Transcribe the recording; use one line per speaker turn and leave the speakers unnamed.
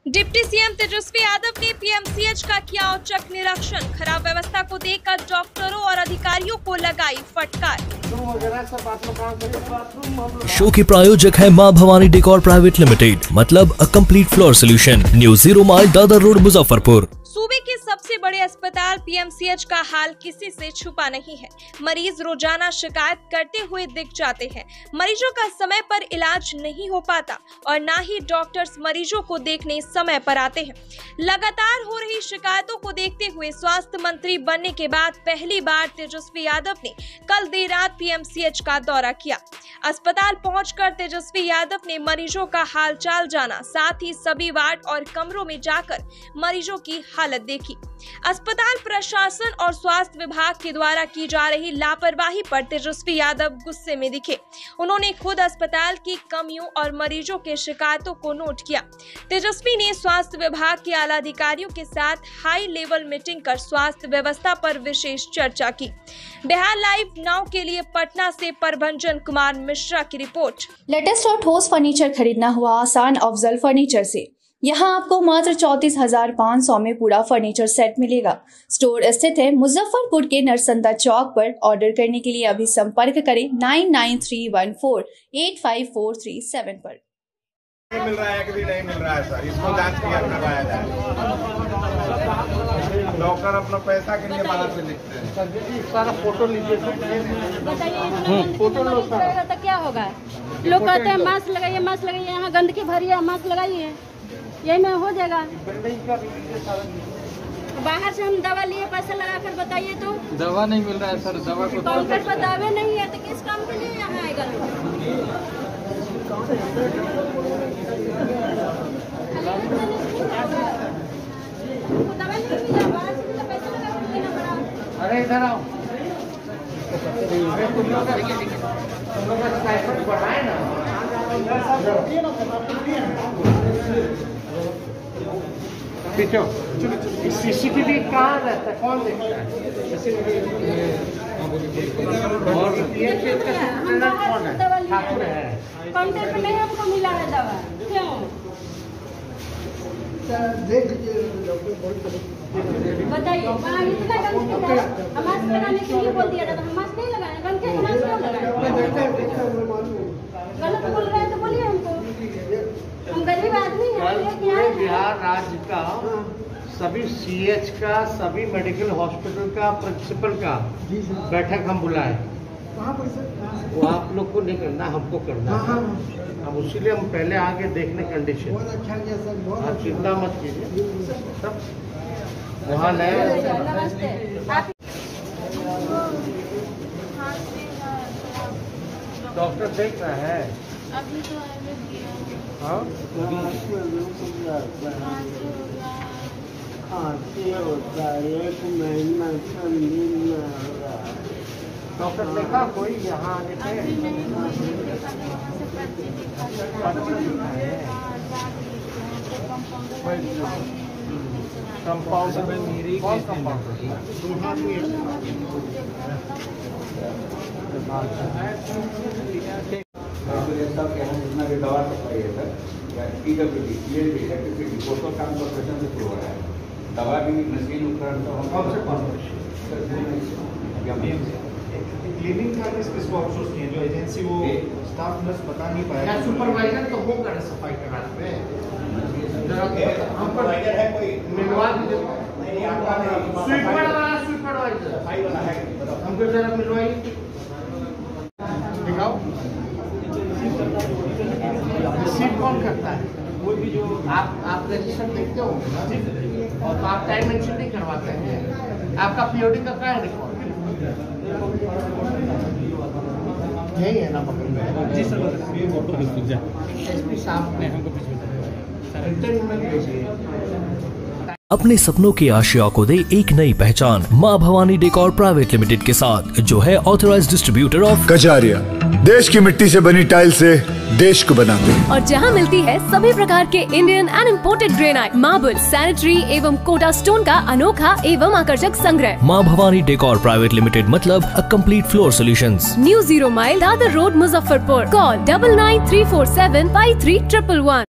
Deputy CM Tejashwi Yadav ने PMCH का किया औचक निरीक्षण। खराब व्यवस्था को देखकर डॉक्टरों और अधिकारियों को लगाई फटकार।
शो के प्रायोजक है मां भवानी डेकोर प्राइवेट लिमिटेड, मतलब a complete floor solution, new 0 mile Dadar road, Muzaffarpur.
सूबे के सबसे बड़े अस्पताल पीएमसीएच का हाल किसी से छुपा नहीं है। मरीज रोजाना शिकायत करते हुए दिख जाते हैं। मरीजों का समय पर इलाज नहीं हो पाता और न ही डॉक्टर्स मरीजों को देखने समय पर आते हैं। लगातार हो रही शिकायतों को देखते हुए स्वास्थ्य मंत्री बनने के बाद पहली बार तेजस्वी यादव ने कल देर रात पीएमसीएच का दौरा किया। अस्पताल पहुंचकर तेजस्वी यादव ने मरीजों का हालचाल जाना, साथ ही सभी वार्ड और कमरों में जाकर मरीजों की हालत देखी। अस्पताल प्रशासन और स्वास्थ्य विभाग के द्वारा की जा रही लापरवाही पर तेजस्वी यादव गुस्से में दिखे। उन्होंने खुद अस्पताल की कमियों और मरीजों के शिकायतों को नोट किया। तेजस्वी ने स्वास्थ्य विभाग के आला अधिकारियों के साथ हाई लेवल मीटिंग कर स्वास्थ्य व्यवस्था पर विशेष चर्चा की। बिहार लाइव नाउ के लिए पटना से प्रभंजन कुमार मिश्रा की रिपोर्ट।
लेटेस्ट और ठोस फर्नीचर खरीदना हुआ आसान अफजल फर्नीचर से। यहाँ आपको मात्र 34,500 में पूरा फर्नीचर सेट मिलेगा। स्टोर स्थित है मुजफ्फरपुर के नरसंदा चौक पर। ऑर्डर करने के लिए अभी संपर्क करें 9931485437 पर।
मिल रहा है कि नहीं मिल रहा है सर, इसको जांच करवाया जाए। डॉक्टर अपना पैसा के लिए बाहर से लिखते हैं। सारा फोटो लीजिए,
बताइए फोटो लो तो क्या होगा। लोग कहते हैं मास्क लगाइए, मास्क लगाइए, यहाँ गंदगी भरी है, मास्क लगाइए, यही में हो जाएगा। बाहर से हम दवा लिए, पैसा लगा कर बताइए तो
दवा नहीं मिल रहा है सर। दवा को
काउंटर पर दवा नहीं है तो किस काम के लिए यहाँ आएगा लोग।
अरे इधर आओ, तुम लोग बढ़ाए ना। सीसीटीवी कहाँ रहता है, कौन देखता है? ठाकुर है।
काउंटर पे नहीं हमको मिला है दवा, क्यों? बताइए, वहाँ इतना गंदगी है, हम मास्क लगाने के लिए बोल दिया था, हम मास्क नहीं लगाए, गंदगी मास्क क्यों लगाए? गलत बोल रहे हैं तो बोलिए हमको, हम गरीब आदमी हैं।
बिहार राज्य का सभी सीएच का, सभी मेडिकल हॉस्पिटल का, प्रिंसिपल का बैठक हम बुलाए। वो आप लोग को नहीं करना, हमको करना। हम उसीलिए हम पहले आगे देखने कंडीशन। आप चिंता मत कीजिए, सब वहाँ नए डॉक्टर देख रहा है।
अभी तो
हाँ,
खांसी होता है, 1 महीना
डॉक्टर देखा कोई यहाँ आने पे? कंपाउंडर मेरी कौन कंपाउंडर? दवा सप्लाई है सर, PWD पोस्टल काम कॉर्पोरेशन से शुरू हो रहा है। दवा भी मशीन उपकरण कौन
क्लीनिंग का किसको आउटसोर्स किया? जो एजेंसी वो स्टाफ नर्स बता नहीं पाया।
सुपरवाइजर तो होगा ना सफाई कराने में। हम सुपरवाइजर है कोई, मिलवा दीजिए। सुपरवाइजर सफाई वाला है, हमको जरा मिलवाइए, दिखाओ। रिसीव कौन करता है? कोई भी जो आप रजिस्टर देखते हो और तो आप टाइम मेंशन नहीं करवाते हैं। आपका पीओडी का क्या है रिकॉर्ड? यही है ना पकड़ में? जी सर, ये फोटो भेजिए। एसपी साहब ने हमको
अपने सपनों के आशिया को दे एक नई पहचान मां भवानी डेकोर प्राइवेट लिमिटेड के साथ, जो है ऑथराइज्ड डिस्ट्रीब्यूटर ऑफ
कजारिया। देश की मिट्टी से बनी टाइल से देश को बनाते हैं।
और जहां मिलती है सभी प्रकार के Indian and imported granite, marble, sanitary एवं कोटा स्टोन का अनोखा एवं आकर्षक संग्रह।
मां भवानी डेकोर प्राइवेट लिमिटेड, मतलब a complete floor solutions,
new 0 mile Dadar road, Muzaffarpur. Call 9934753111।